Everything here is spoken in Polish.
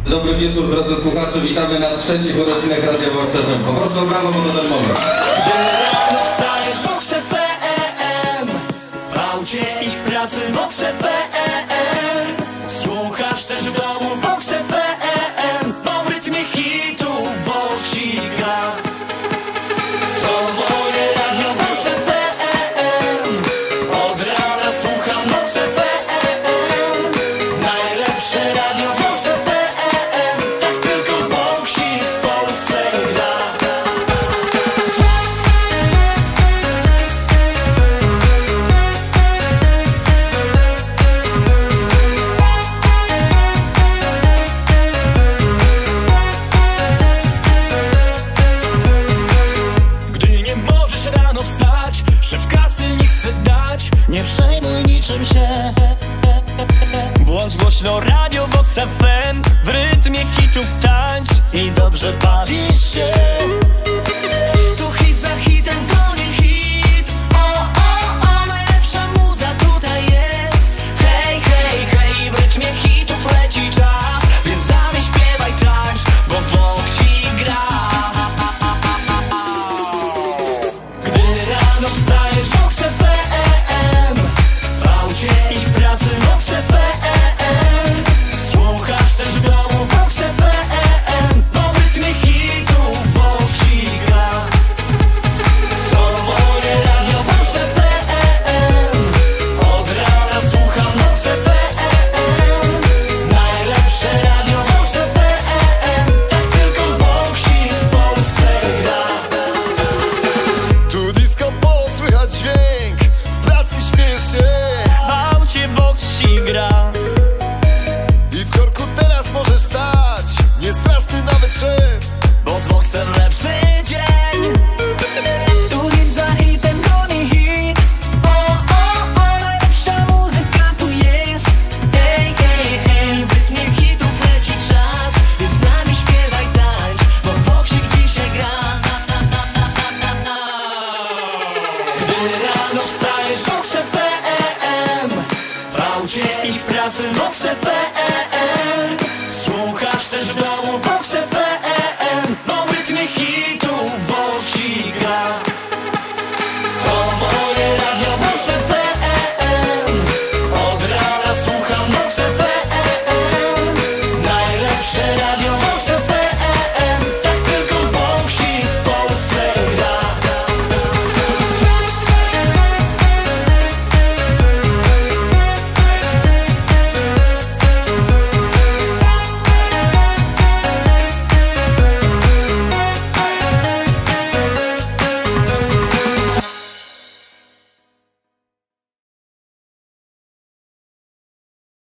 Dobry wieczór, drodzy słuchacze, witamy na trzecich urodzinach Radia Vox FM. Poproszę o brawo, bo to ten moment. Rano wstajesz, Vox FM, w aucie i w pracy Vox FM, słuchasz też w domu Vox FM, bo w rytmie hitu Voxika. To moje radio Vox FM, od rana słucham Vox FM, najlepsze radio Vox FM, tak tylko Voxik w Polsce gra. Szef kasy nie chce dać, nie przejmuj niczym się. Włącz głośno radio Vox FM, w rytmie hitów tańcz i dobrze bawisz się. Tu hit za hitem, to nie hit. O, najlepsza muza tutaj jest. Hej, hej, hej, w rytmie hitów leci czas, więc z nami śpiewaj, tańcz, bo Voxik gra. Rano wstajesz, Vox FM, w aucie i w pracy Vox FM, słuchasz też w domu Vox FM, bo w rytmie hitu Voxika. To moje radio Vox FM, od rana słucham Vox FM, najlepsze radio Vox FM, tak tylko Voxik w Polsce gra. Tu disco polo, słychać dźwięk, w pracy śmiejesz się, W aucie Voxik gra. i w korku teraz możesz stać, nie straszny nawet szef. Bo z Voxem lepszy dzień. Tu hit za hitem, goni hit. O, najlepsza muzyka tu jest. Ej, ej, ej, w rytmie hitów leci czas, więc z nami śpiewaj, tańcz, bo Voxik dzisiaj gra. Gdy rano wstajesz, Vox FM, w aucie i w pracy Vox FM, słuchasz też w domu